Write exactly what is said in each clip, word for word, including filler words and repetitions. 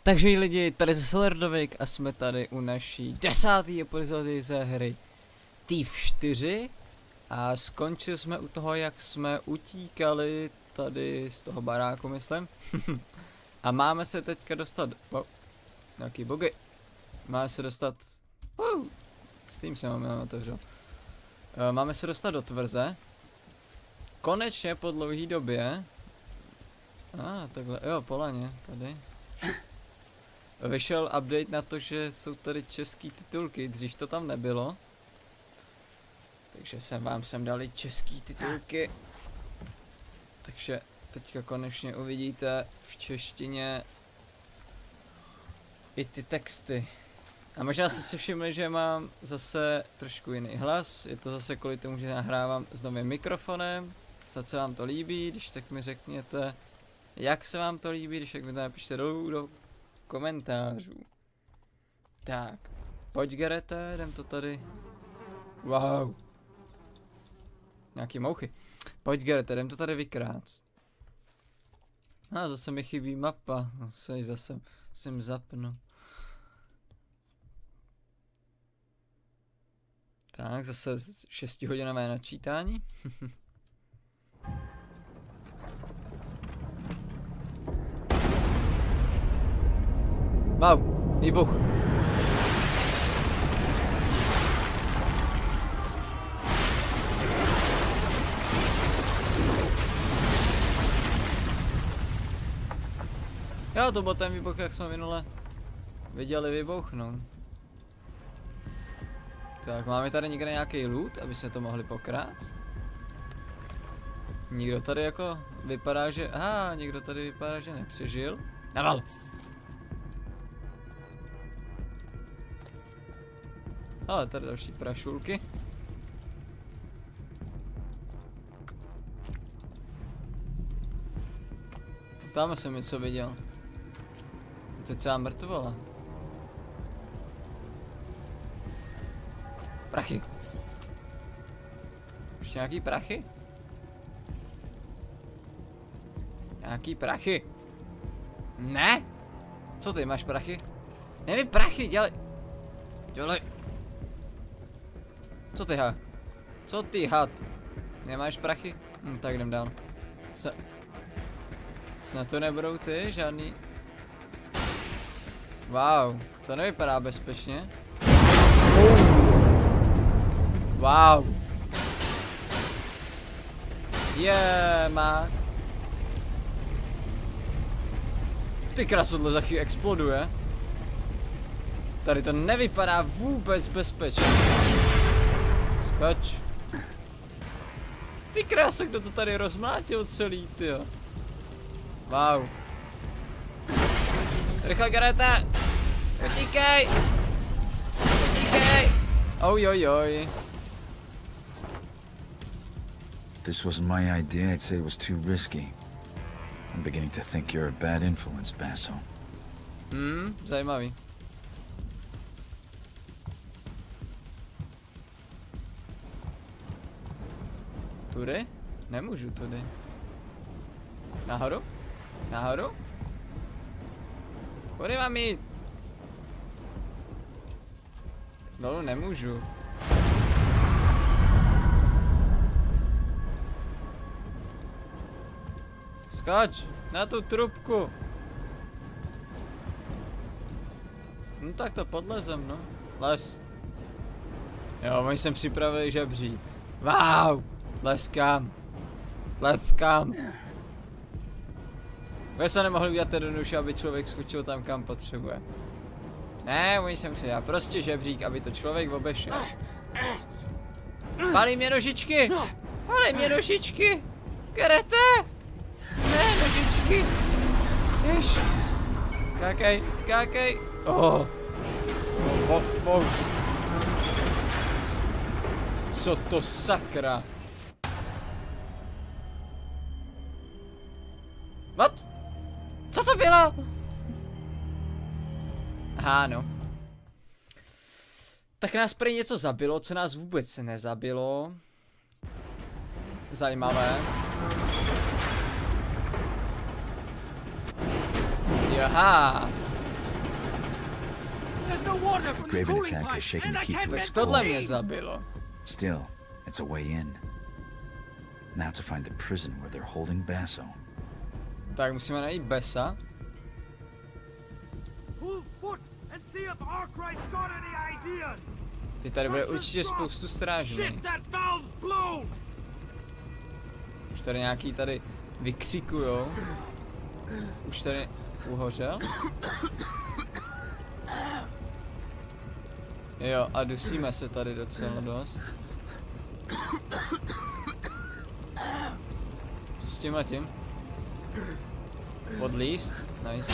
Takže lidi, tady ze Solardovik a jsme tady u naší desáté epizody ze hry Thief čtyři a skončili jsme u toho, jak jsme utíkali tady z toho baráku, myslím. A máme se teďka dostat, wow, nějaký bugy, máme se dostat, wow, s tím se máme otevřel. Máme se dostat do tvrze, konečně po dlouhé době, a ah, takhle, jo, Polaně, tady. Vyšel update na to, že jsou tady český titulky, dřív to tam nebylo. Takže jsem vám sem dali český titulky. Takže teďka konečně uvidíte v češtině i ty texty. A možná jste si všimli, že mám zase trošku jiný hlas. Je to zase kvůli tomu, že nahrávám s novým mikrofonem. Snad se vám to líbí, když tak mi řekněte, jak se vám to líbí, když tak mi to napište dolů do komentářů. Tak, pojď Gerete, jdem to tady. Wow. Nějaký mouchy. Pojď Gerete, jdem to tady vykrást. A ah, zase mi chybí mapa, zase zase jsem zapnu. Tak, zase šestihodinové načítání. Wow, výbuch. Jo, to byl ten výbuch, jak jsme minule viděli vybuchnout. Tak, máme tady někde nějaký loot, aby jsme to mohli pokrást? Nikdo tady jako vypadá, že... Aha, někdo tady vypadá, že nepřežil. Naval! Ale tady další prašulky. Tam jsem něco viděl. Teď celá mrtvola. Prachy. Ještě nějaký prachy? Nějaký prachy? Ne? Co ty, máš prachy? Neví prachy, dělej. Dělej. Co ty ha? Co ty had? Nemáš prachy? Hm, tak jdem dál. Se... Snad to nebudou ty, žádný... Wow, to nevypadá bezpečně. Wow. Je, má. Ty krasodle za chvíli exploduje. Tady to nevypadá vůbec bezpečně. Skoč. Ty krása, kdo to tady rozmlátil celý, tyjo. Wow. Rychle, Gerete! Utíkej! Utíkej! Ojojoj. This wasn't my idea. I'd say it was too risky. I'm beginning to think you're a bad influence, Basso. Hmm, zajímavý. Tudy? Nemůžu tudy. Nahoru? Nahoru? Kudy mám jít? Dolů nemůžu. Skoč na tu trubku. No tak to podlezem, no. Les. Jo, oni jsem připravili žebřík. Wow! Tleskám. Tleskám. Vy se nemohli udělat jednoduše, aby člověk skočil tam, kam potřebuje. Ne, oni jsem si já prostě žebřík, aby to člověk obešel. Palí mě nožičky! Palí mě nožičky! Gerete! Ne, nožičky! Jež! Skákej, skákej! Oh! Oh, oh. Co to sakra? What? Co to bylo? Aha, no. Tak nás prý něco zabilo, co nás vůbec nezabilo. Zajímavé. Jaha. Graven attack has shaken the keep to its Tohle mě core. zabilo. Still, it's a way in. Now to find the prison where they're holding Basso. Tak musíme najít Bessa. Ty tady bude určitě spoustu strážných. Už tady nějaký tady vykřikujou. Už tady uhořel. Jo, a dusíme se tady docela dost. Co s tímhle tím? Podlíst? Nice.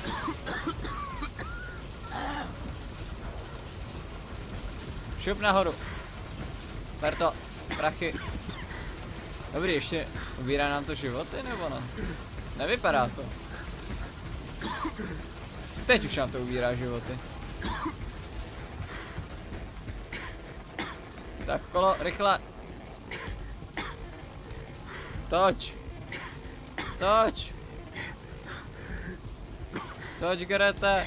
Šup nahoru. Ber to, prachy. Dobrý, ještě ubírá nám to životy, nebo ne? Nevypadá to. Teď už nám to ubírá životy. Tak kolo, rychle. Toč. Toč. Toč, Grete.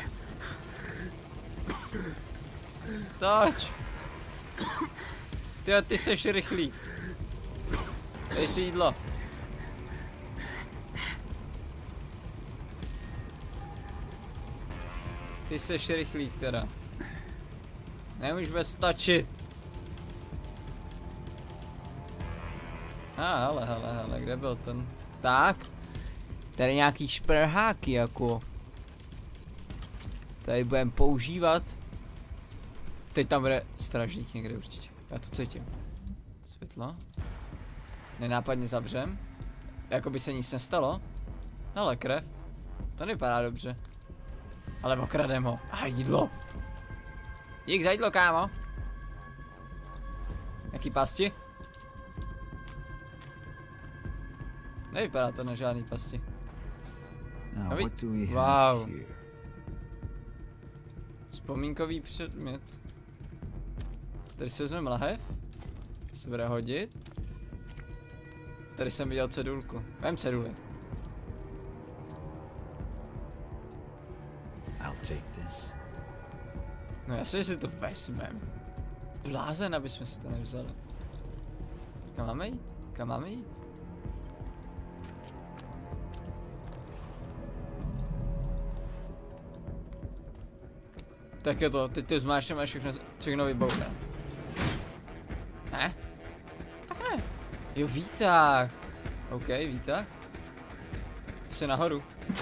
Toč. Ty, ty seš rychlý. Dej si jídlo. Ty seš rychlý teda. Nemůžeš vůbec točit. A ah, hele, hele, hele, kde byl ten? Tak. Tady nějaký šperháky jako. Tady budeme používat. Teď tam bude stražník někde určitě. Já to cítím. Světlo. Nenápadně zavřem. Jako by se nic nestalo. Ale krev. To nevypadá dobře. Ale okradem ho. A jídlo. Dík za jídlo, kámo. Jaký pasti? Nevypadá to na žádný pasti. Now, what do we Wow. have here? Vzpomínkový předmět. Tady si vezmeme lahev. Se bude hodit. Tady jsem viděl cedulku. Vem ceduly. I'll take this. No jasně, že si to vezmem. Blázen, aby jsme si to nevzali. Kam máme jít? Kam máme jít? Tak je to, teď to zmáčneme a všechno, všechno vybouchne. Ne? Tak ne. Jo, výtah. OK, výtah. Jsi nahoru.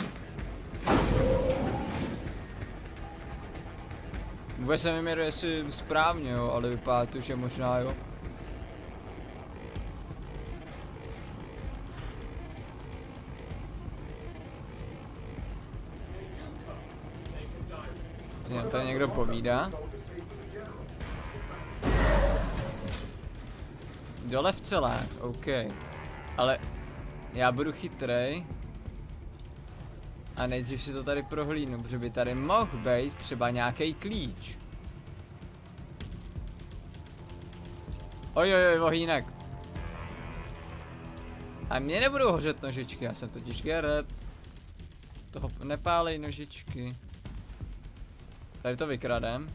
Vůbec se nevím, jestli správně, jo, ale vypadá to, že možná jo. Nám tady někdo povídá. Dole v celách, OK. Ale já budu chytrej. A nejdřív si to tady prohlídnu, protože by tady mohl být třeba nějaký klíč. Ojojoj, vohýnek. A mě nebudou hořet nožičky, já jsem totiž Geralt. Toho nepálej nožičky. Tady to vykradem.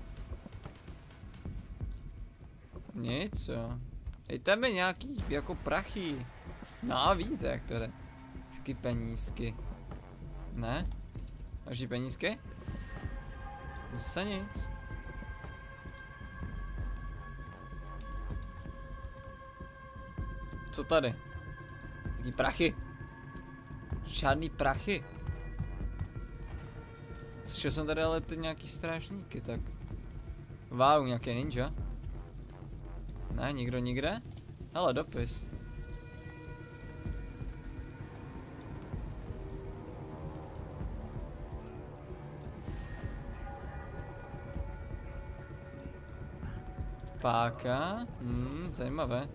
Nic, jo. Dejte mi nějaký jako prachy. No víte, jak to jde. Taky penízky. Ne? Další penízky? Zase nic. Co tady? Jaký prachy? Žádný prachy. Slyšel jsem tady ale ty nějaký strážníky, tak. Wow, nějaký ninja. Ne, nikdo nikde? Hele, dopis. Páka? Hmm, zajímavé.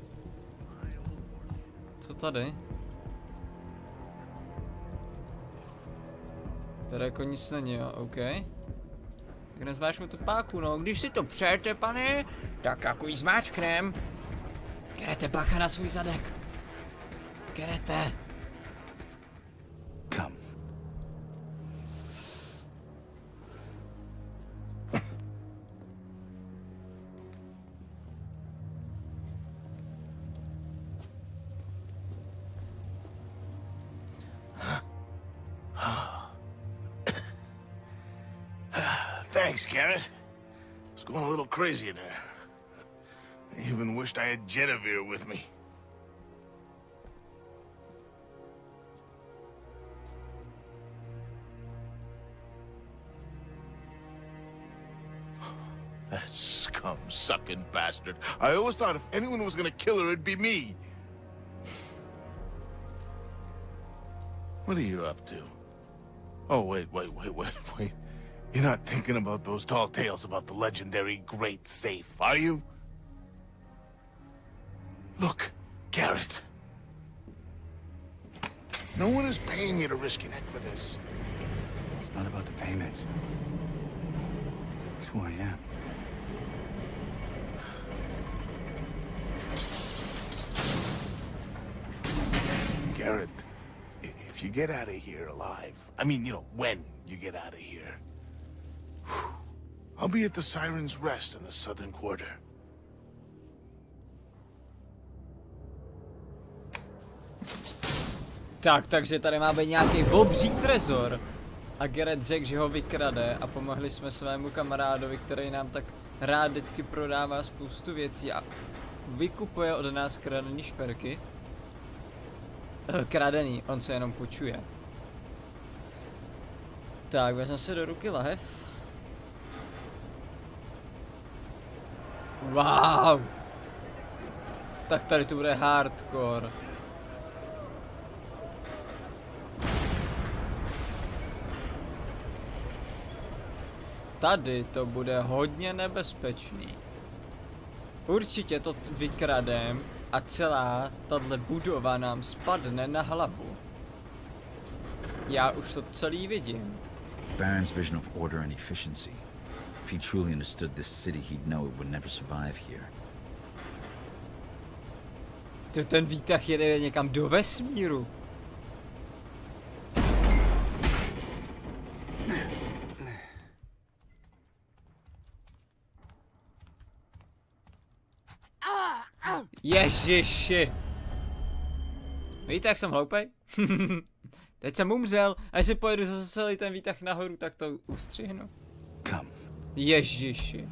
Co tady? Tady jako nic není, jo, OK. Tak nezmáčknu tu páku, no, když si to přejete, pane, tak jako jí zmáčknem. Gerete, bacha na svůj zadek. Gerete. Come. Thanks, Garrett. It's going a little crazy in there. I even wished I had Genevieve with me. That scum-sucking bastard. I always thought if anyone was gonna kill her, it'd be me. What are you up to? Oh, wait, wait, wait, wait, wait. You're not thinking about those tall tales about the legendary Great Safe, are you? Look, Garrett. No one is paying you to risk your neck for this. It's not about the payment. It's who I am. Garrett, i- if you get out of here alive, I mean, you know, when you get out of here, whew, I'll be at the Siren's Rest in the Southern Quarter. Tak, takže tady má být nějaký obří trezor. A Garrett řekl, že ho vykrade a pomohli jsme svému kamarádovi, který nám tak rád vždycky prodává spoustu věcí a vykupuje od nás kradený šperky. Kradený, on se jenom počuje. Tak, vezme se do ruky lahev. Wow! Tak tady to bude hardcore. Tady to bude hodně nebezpečný. Určitě to vykradem a celá tahle budova nám spadne na hlavu. Já už to celý vidím. Baron's vision of order and efficiency. If he truly understood this city, he'd know it would never survive here. To ten výtah jede někam do vesmíru. Ježiši. Víte, jak jsem hloupej? Teď jsem umřel a jestli pojedu zase celý ten výtah nahoru, tak to ustřihnu. Come. Ježiši.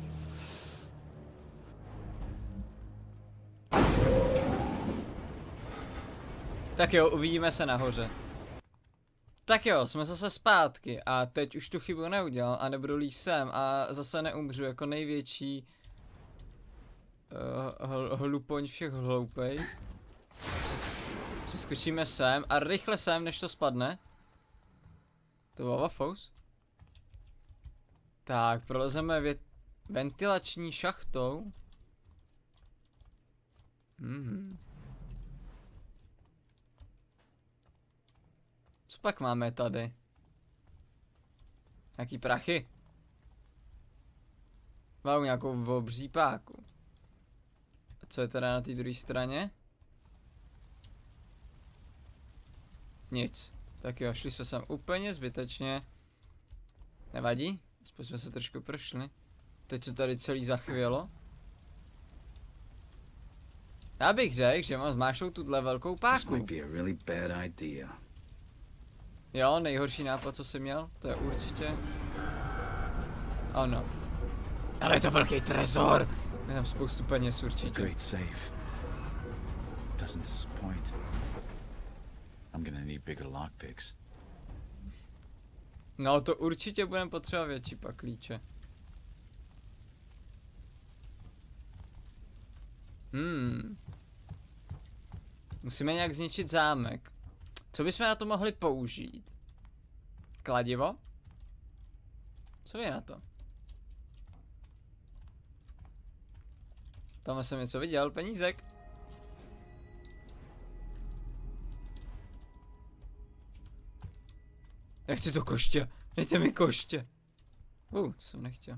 Tak jo, uvidíme se nahoře. Tak jo, jsme zase zpátky a teď už tu chybu neudělal a nebudu líst sem a zase neumřu jako největší uh, hl hlupoň všech hloupej. Přeskočíme sem a rychle sem, než to spadne. To byl Wafous. Tak, prolezeme ventilační šachtou. Mhm. Co pak máme tady? Jaký prachy? Mám nějakou obří páku. A co je teda na té druhé straně? Nic. Tak jo, šli se sem úplně zbytečně. Nevadí? Aspoň jsme se trošku prošli. Teď se tady celý zachvělo. Já bych řekl, že mám zmášlou tuhle velkou páku. Jo, nejhorší nápad, co jsem měl, to je určitě ano. Ale je to velký trezor. Je tam spoustu peněz určitě. Great safe. Doesn't disappoint. I'm gonna need bigger lockpicks. No to určitě budeme potřebovat větší paklíče. Hmm. Musíme nějak zničit zámek. Co bychom na to mohli použít? Kladivo? Co je na to? Tam jsem něco viděl, penízek. Já chci to koště, dejte mi koště. Uh, to jsem nechtěl.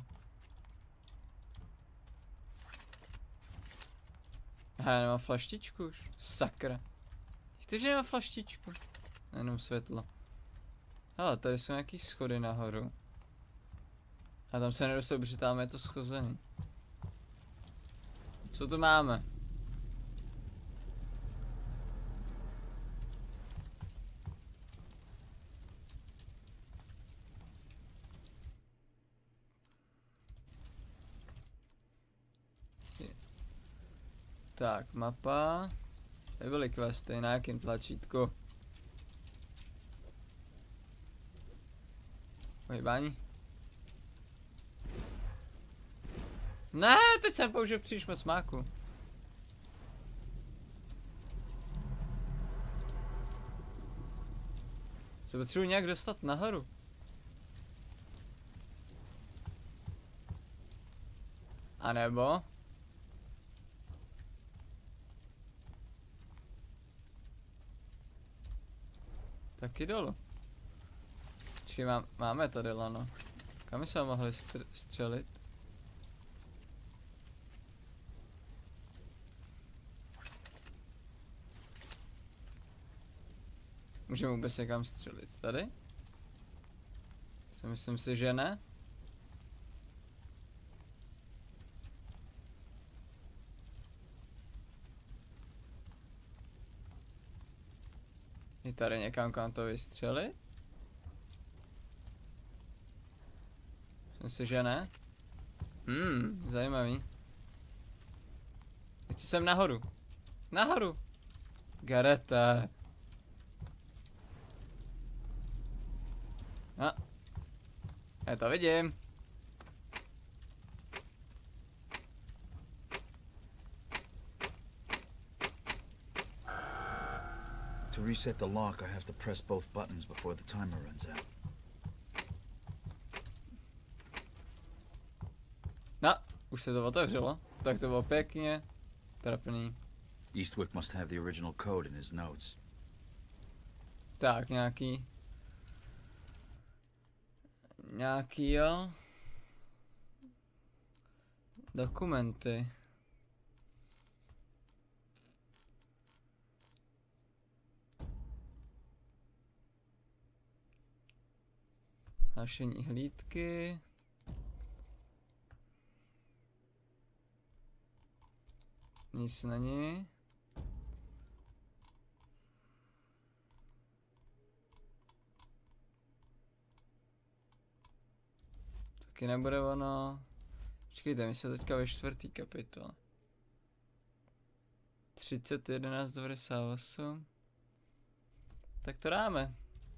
Aha, já nemám flaštičku už, sakra. Chci, že nemám flaštičku. Jenom světlo. Hele, tady jsou nějaký schody nahoru. A tam se nedostane, protože tam je to schozený. Co tu máme? Tak, mapa. Kde byly questy, na jakým tlačítku? Pohybání. Ne, teď jsem použil příliš moc máku. Se potřebuji nějak dostat nahoru. A nebo? Taky dolů. Počkej, má, máme tady lano. Kam jsme mohli střelit? Můžeme vůbec někam střelit. Tady? Si myslím si, že ne. Je tady někam, kam to vystřelit? Myslím si, že ne. Hmm, zajímavý. Teď jsem nahoru. Nahoru! Garete. No. Já to vidím. To reset the lock, I have to press both buttons before the timer runs out. No, už se to otevřelo. Tak to bylo pěkně trapný. Eastwick must have the original code in his notes. Tak, nějaký... Nějaký, jo? Dokumenty. Hlášení hlídky. Nic není. Taky nebude ono. Počkejte, my jsme teďka ve čtvrtý kapitole. třicet jedenáct devadesát osm. Tak to dáme.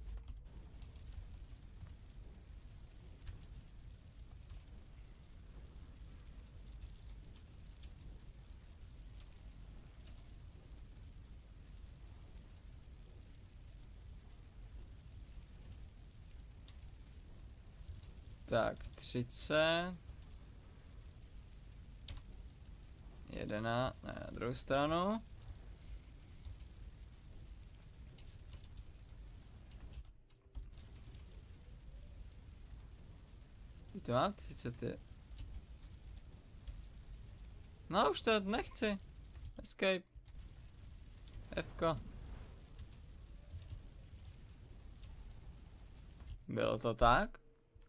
Tak, třicet. jedenáct, ne, na druhou stranu. Ty to mám třicet je. No už to nechci. Escape. Fko. Bylo to tak?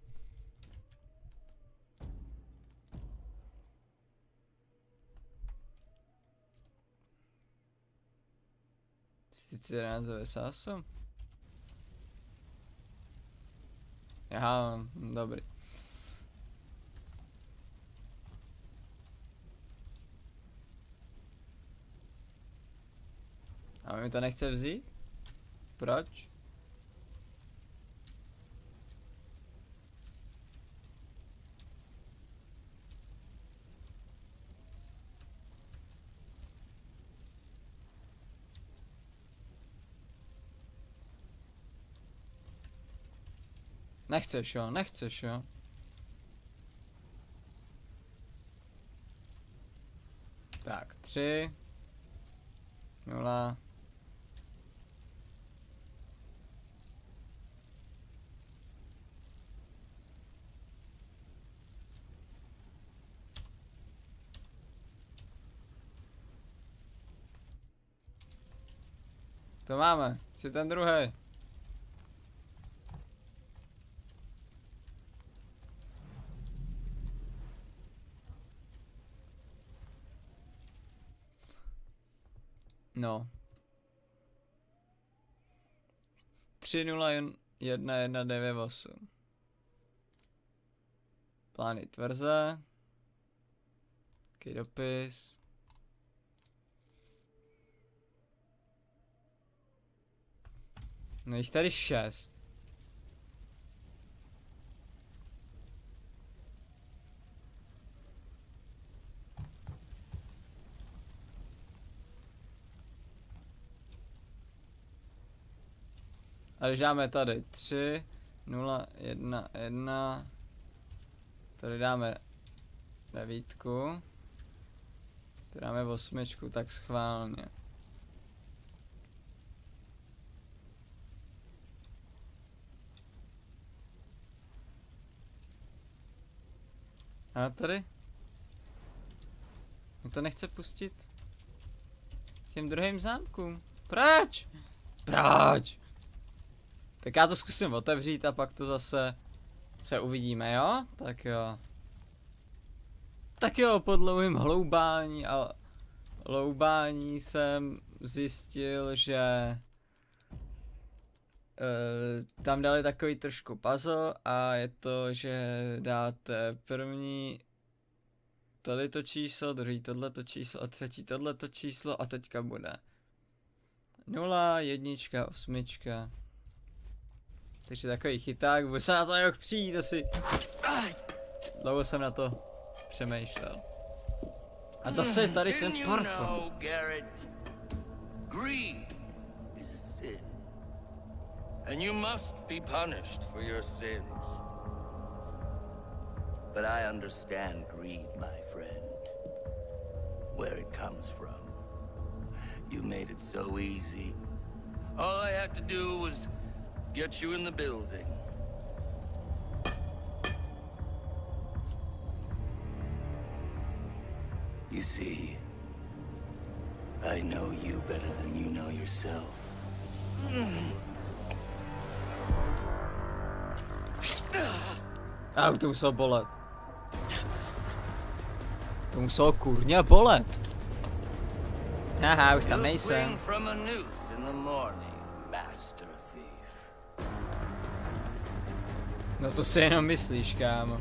třicet jedenáct devadesát osm. Aha, dobrý. A mi to nechce vzít? Proč? Nechceš jo, nechceš jo. Tak, tři. Nula. To máme, chci ten druhý. No. tři nula jedna jedna devět osm. Plány tvrze. Taký dopis. No jich tady šest. A když dáme tady tři, nula, jedna, jedna. Tady dáme devítku. Tady dáme osmičku, tak schválně. A tady? Mě to nechce pustit k těm druhým zámkům. Proč? Proč? Tak já to zkusím otevřít a pak to zase se uvidíme, jo? Tak jo. Tak jo, po dlouhém hloubání a hloubání jsem zjistil, že uh, tam dali takový trošku puzzle a je to, že dáte první tady to číslo, druhý tohleto číslo a třetí tohleto číslo a teďka bude nula, jednička, osmička. Takže takový chyták, budu se na to jak přijít asi. Dlouho jsem na to přemýšlel. A zase tady ten parkour. Greed is a sin. And you must be punished for your sins. But I understand greed, my friend. Where it comes from. You made it so easy. All I had to do was get you in the building. You see, I know you better than you know yourself. A to muselo bolet. To muselo kurně bolet. Haha, už tam nejsem. No to si jenom myslíš, kámo.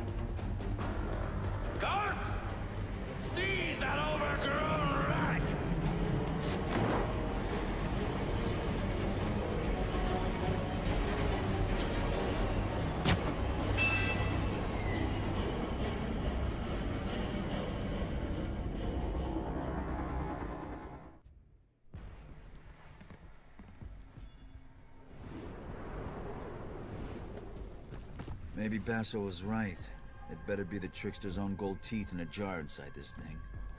Maybe Basso was right. It better be the trickster's own gold teeth in a jar inside this thing.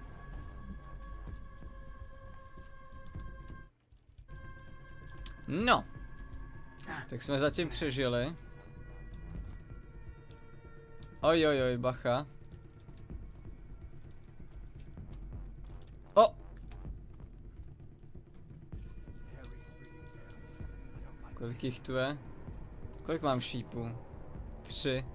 No. Tak jsme zatím přežili. Oj, oj, oj, bacha. O! Kolik jich tu je? Kolik mám šípů? Tři.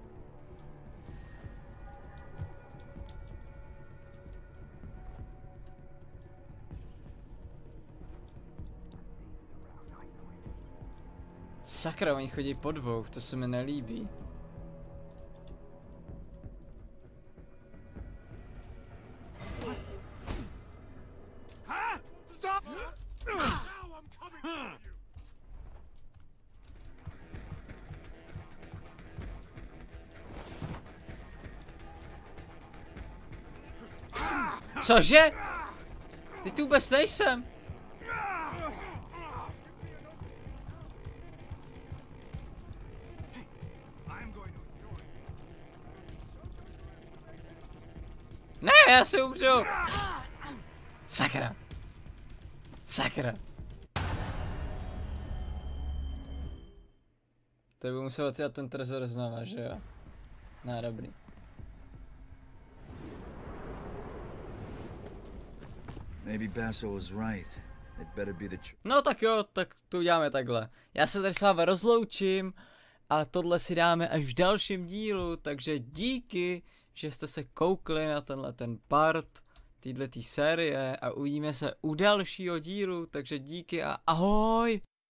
Sakra, oni chodí po dvou, to se mi nelíbí. Cože? Ty tu vůbec nejsem. Ne, já se umřu. Sakra. Sakra. To by musel otvírat ten trezor znova, že jo? Ne, dobrý. Maybe Basso was right. It better be the tr No tak jo, tak to uděláme takhle. Já se tady s vámi rozloučím a tohle si dáme až v dalším dílu, takže díky, že jste se koukli na tenhle ten part této série a uvidíme se u dalšího dílu, takže díky a ahoj!